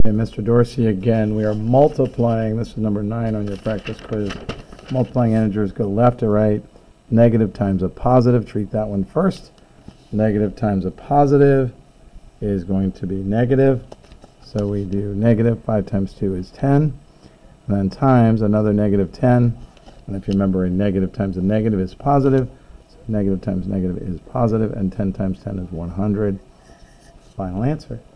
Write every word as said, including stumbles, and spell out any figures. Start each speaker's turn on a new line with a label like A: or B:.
A: Okay, Mister Dorsey again. We are multiplying. This is number nine on your practice quiz. Multiplying integers go left to right. Negative times a positive. Treat that one first. Negative times a positive is going to be negative. So we do negative. five times two is ten. And then times another negative ten. And if you remember, a negative times a negative is positive. So negative times negative is positive. And ten times ten is one hundred. Final answer.